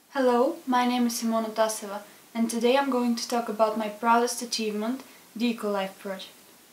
Hello, my name is Simona Taseva, and today I'm going to talk about my proudest achievement, the EcoLife project.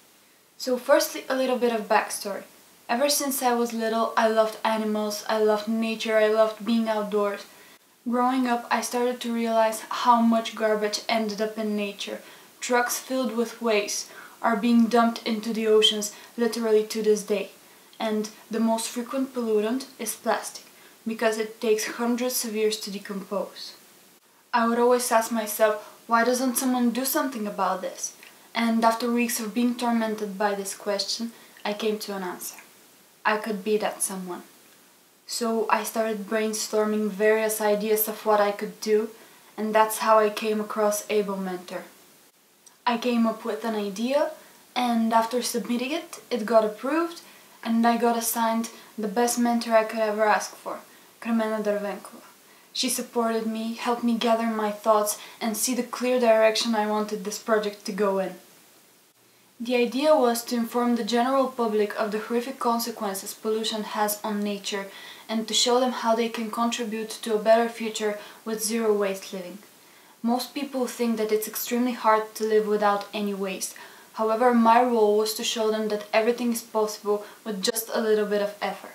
So firstly, a little bit of backstory. Ever since I was little, I loved animals, I loved nature, I loved being outdoors. Growing up, I started to realize how much garbage ended up in nature. Trucks filled with waste are being dumped into the oceans literally to this day. And the most frequent pollutant is plastic, because it takes hundreds of years to decompose. I would always ask myself, why doesn't someone do something about this? And after weeks of being tormented by this question, I came to an answer. I could be that someone. So I started brainstorming various ideas of what I could do, and that's how I came across Able Mentor. I came up with an idea, and after submitting it, it got approved, and I got assigned the best mentor I could ever ask for, Kremena Dervenkova. She supported me, helped me gather my thoughts and see the clear direction I wanted this project to go in. The idea was to inform the general public of the horrific consequences pollution has on nature and to show them how they can contribute to a better future with zero waste living. Most people think that it's extremely hard to live without any waste. However, my role was to show them that everything is possible with just a little bit of effort.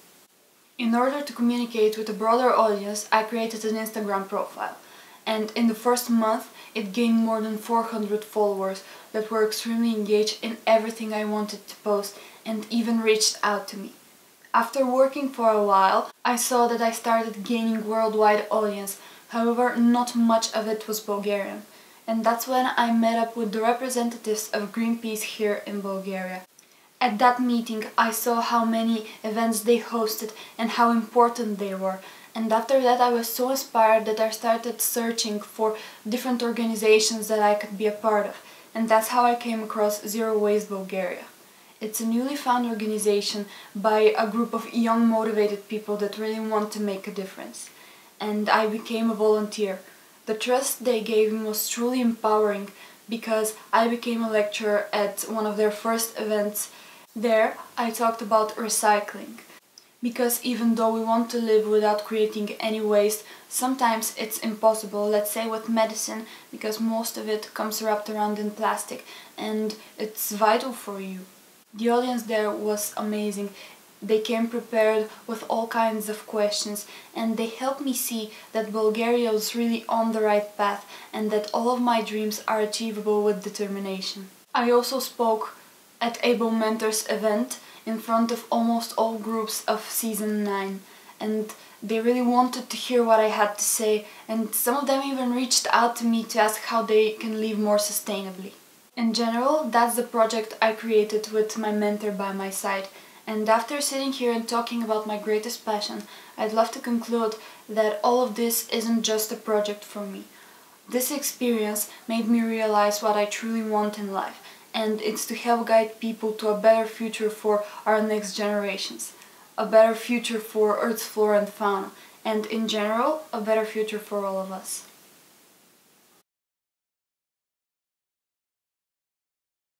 In order to communicate with a broader audience, I created an Instagram profile, and in the first month it gained more than 400 followers that were extremely engaged in everything I wanted to post and even reached out to me. After working for a while, I saw that I started gaining worldwide audience, however not much of it was Bulgarian. And that's when I met up with the representatives of Greenpeace here in Bulgaria. At that meeting I saw how many events they hosted and how important they were, and after that I was so inspired that I started searching for different organizations that I could be a part of, and that's how I came across Zero Waste Bulgaria. It's a newly found organization by a group of young motivated people that really want to make a difference, and I became a volunteer. The trust they gave me was truly empowering because I became a lecturer at one of their first events. There I talked about recycling. Because even though we want to live without creating any waste, sometimes it's impossible, let's say with medicine, because most of it comes wrapped around in plastic and it's vital for you. The audience there was amazing. They came prepared with all kinds of questions and they helped me see that Bulgaria was really on the right path and that all of my dreams are achievable with determination. I also spoke at Able Mentors event in front of almost all groups of season 9, and they really wanted to hear what I had to say, and some of them even reached out to me to ask how they can live more sustainably. In general, that's the project I created with my mentor by my side. And after sitting here and talking about my greatest passion, I'd love to conclude that all of this isn't just a project for me. This experience made me realize what I truly want in life, and it's to help guide people to a better future for our next generations, a better future for Earth's flora and fauna, and in general, a better future for all of us.